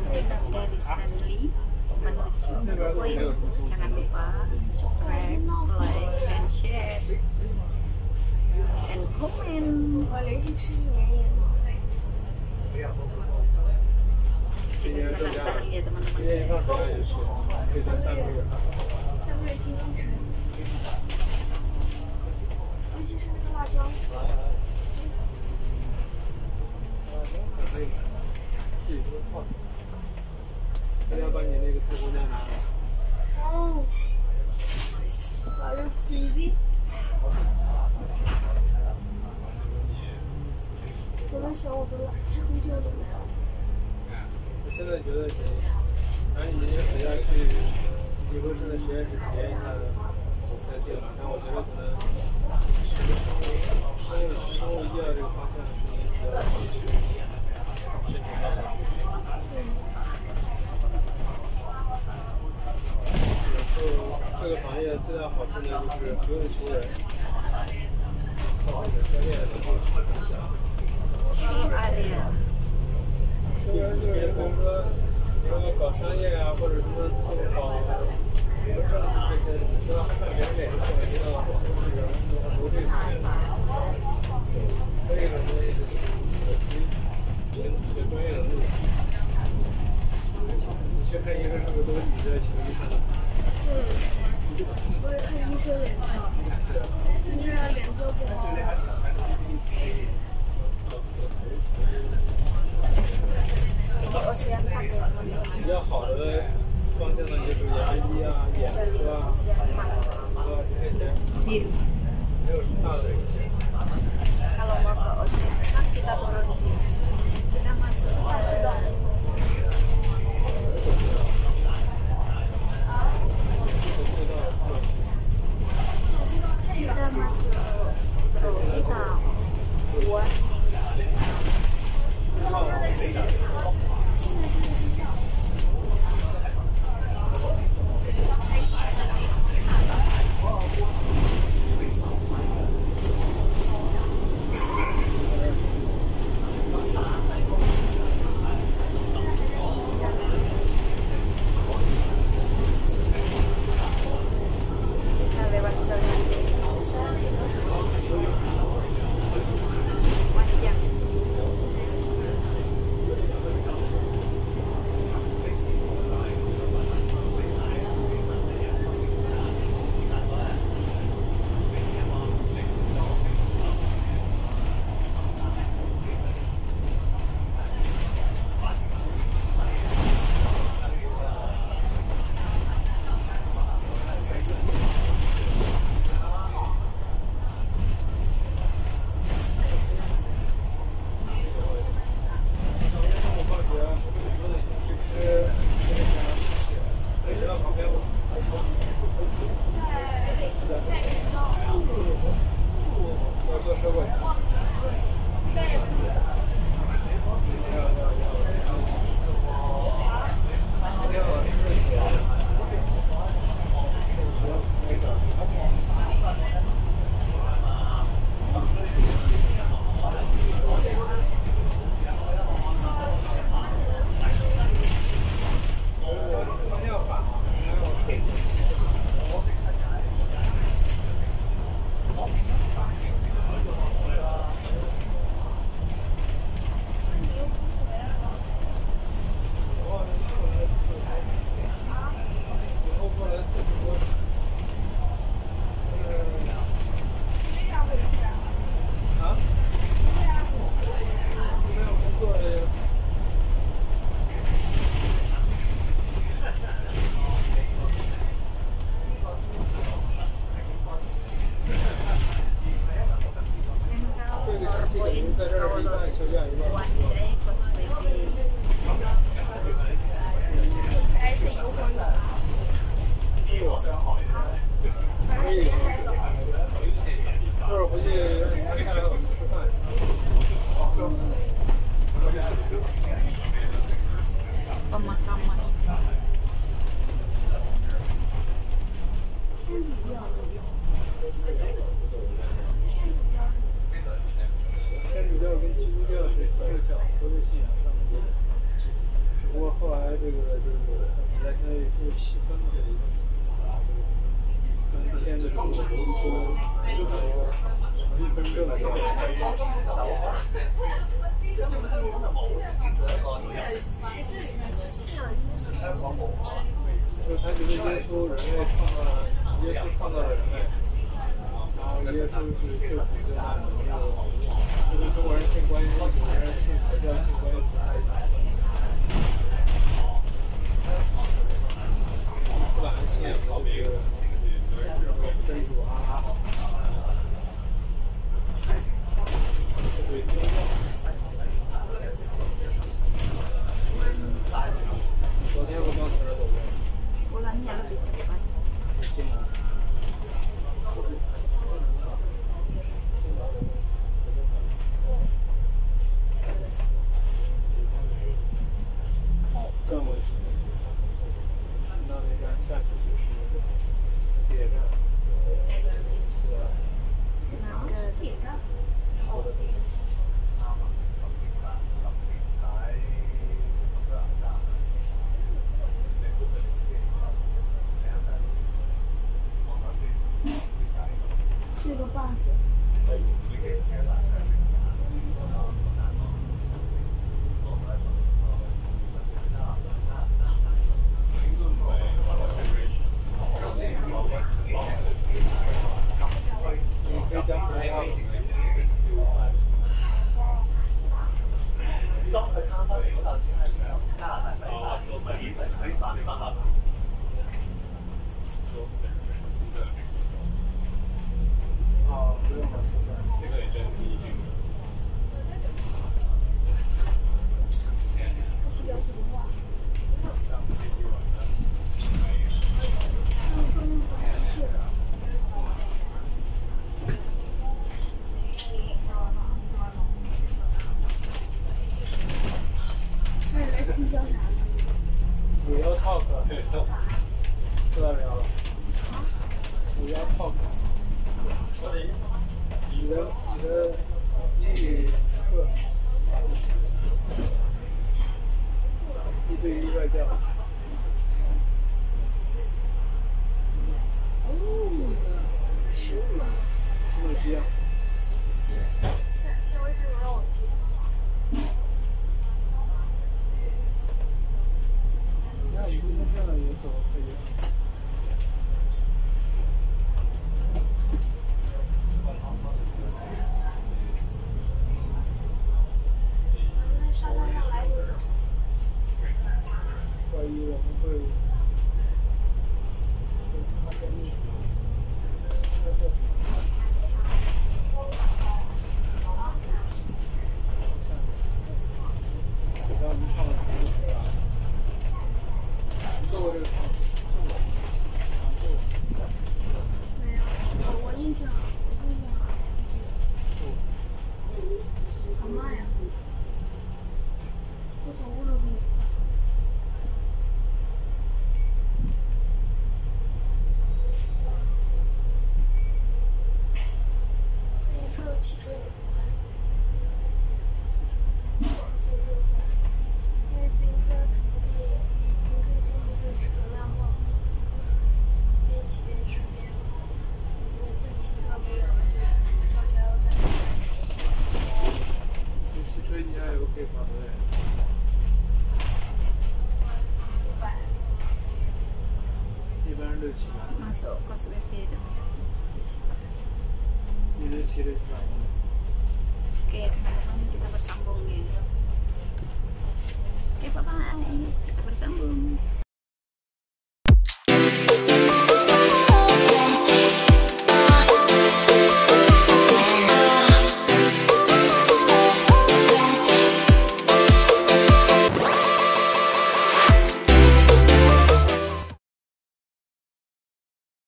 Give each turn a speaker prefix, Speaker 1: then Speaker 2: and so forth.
Speaker 1: dari Stanley menuju Queen. Jangan lupa subscribe, like, and share, and comment.
Speaker 2: 我连续吃1年也好。
Speaker 1: Kita jalan bareng ya teman-teman.
Speaker 3: 今天放暑假就去，可以在3个月。
Speaker 2: 3个月天天吃，尤其是那个辣椒。
Speaker 3: 可以，自己都泡。要把你那个泰国酱拿来。
Speaker 2: 哦，把这 baby。我在想我的太空卷怎么样？
Speaker 3: 我现在觉得行，赶紧回家去理工生的实验室体验一下再定了。但我觉得可能生物医药这个方向是你比较申请到的。这个行业最大好处呢，就是不用求人，靠你的专业能力。 比如说，搞商业啊，或者什么搞什么政治这些，你都要看别人脸色，你要这个投这个钱。还有一种呢，凭自己的专业能力。你去看医生是不是都是你在请医生？
Speaker 2: 我也看医生脸色，今天脸色不好。
Speaker 3: 比较好的方向呢，就是牙医啊、眼科啊、耳科这些，没有什么大的风险。
Speaker 1: Kalau mau ke Ocean, kita turun di sini. Kita masuk ke kita masuk Rohita
Speaker 3: 这个就是比赛现在有细分嘛，跟签的时候汽车，还有分证的。就是他觉得耶稣人类创造了，耶稣创造了人类，然后耶稣是救赎的那种，就跟中国人信观音，有的人信佛教信观音菩萨一样。伊斯兰信仰就是真主阿拉，这对宗教。昨天我刚从这儿走过。
Speaker 1: 我那年没走过。
Speaker 3: 进来。转过去，到那站下去就是地铁站。
Speaker 1: 哪个地铁站？
Speaker 2: 是个 bus。
Speaker 4: 當佢攤開嗰嚿錢嘅時候，加拿大洗晒，免費可以返學。
Speaker 3: 啊，不用了，
Speaker 4: 這個你將資源。
Speaker 3: 五幺 talk， 知道没有？五幺 talk， 你的英语课，1对1外教。
Speaker 2: 哦，是吗？
Speaker 3: 是不是一样？
Speaker 2: 下回这种让我接。
Speaker 3: 那我们今天这样也走可以。
Speaker 2: 沙滩上来回走。
Speaker 3: 怀疑我们会。让我们上了坐过这个船？
Speaker 2: 没有，我印象好慢呀！我走路都比你快。自行车有汽车也快。自行车快，因为自行车你可以进入对车辆放边骑边吃边跟骑车不一样，就找加油站。
Speaker 3: 汽车一加油可以跑多远
Speaker 2: 500。
Speaker 3: 一般是600-700。
Speaker 1: Masuk ke sepeda.
Speaker 3: 你这骑了几百公里？
Speaker 1: Oke, teman-teman, kita bersambung ya. Oke, bye-bye. Kita bersambung.